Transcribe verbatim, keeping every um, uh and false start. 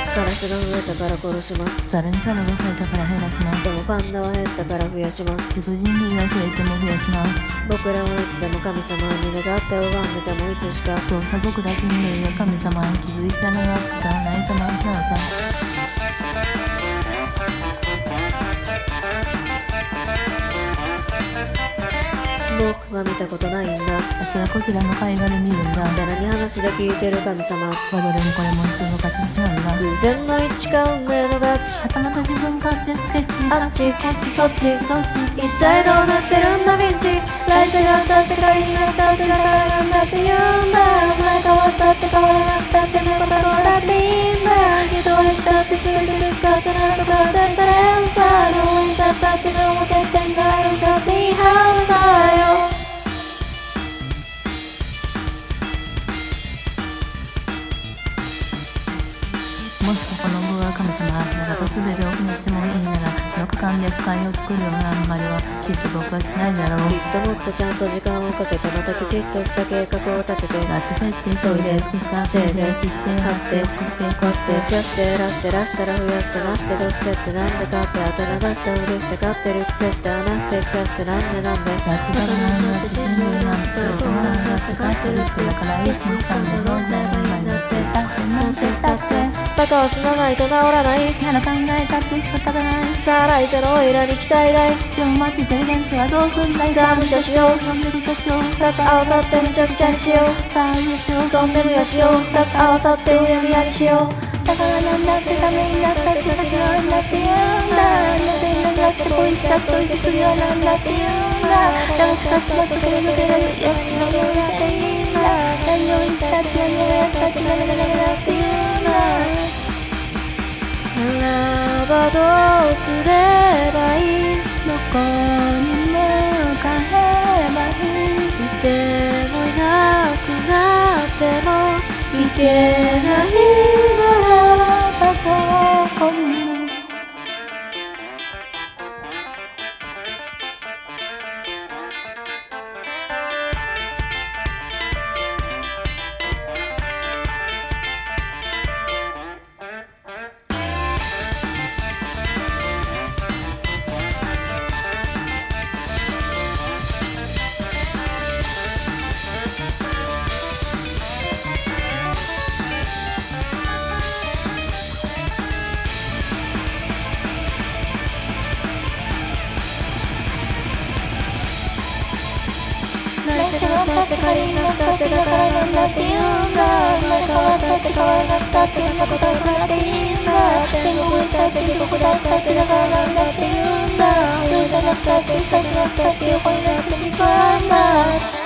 カラスが増えたから殺します。 さらに猿が増えたから減らします。 でもパンダは減ったから増やします。 すぐ人類が増えても増やします。 僕らはいつでも神様に願って拝んでてもいつしか。 そうさ僕ら人類が神様に気づいたのが使わないとなんださ。 僕は見たことないんだ。 あちらこちらの絵画で見るんだ。 さらに話で聞いてる神様。 我々もこれも人の形なんだ。 偶然の一致か運命のガチ。 はたまた自分勝手スケッチ。 あっちこっちそっち。 どっち一体どうなってるんだビンチ。来世があったって仮になったってだからなんだって言うんだ。お前変わったって変わらなくたって猫だどうだっていいんだ。けどいつだって全てすっかってなんとかだった連鎖。どうにだったってどうもてっぺんがあるんだって言い張るんだよ。 もしここの具が神様だと全てを決めてもいいならよく勘で使いを作るようなまではきっと僕はしないだろう。 きっともっとちゃんと時間をかけてまたきちっとした計画を立てて。 だって設定急いで作ったせいで切って貼って作ってこして増やしてらしてらしたら増やしてなしてどうしてってなんでかって当て流してうるして勝ってるくせして話して聞かせてなんでなんでやってたらなんだって人類なんてそれそうなんだって勝ってるってだからいちにさんで飲んじゃえばいいんだってだってなんてだってバカを死なないと治らない。 なら考えたって仕方がない。 さあ来世のオイラに期待大。 でも待ってて現地はどうすんだい。 さあ無茶しよう。 そんで無茶しよう。 二つ合わさってむちゃくちゃにしよう。 さあ無茶しよう。 そんでむやしよう。二つ合わさってうやむやにしよう。 だからなんだってためになったって先があんだって言うんだ。なんでなんだって恋しかっといて次はなんだって言うんだ。だがしかし待ってくれるけどよく何をやっていいんだ。何を言ったって何をやったってダメだダメだって言うんだ。 ならばどうすればいい。 どこに向かえばいい。 いてもいなくなってもいけないならばどこにも。来世があったって仮になったってだからなんだって言うんだ。生まれ変わったって変わらなくたってなことだからっていいんだ。天国行ったって地獄だったってだからなんだって言うんだ。容赦なくたって下になったって横になって道はあんだ。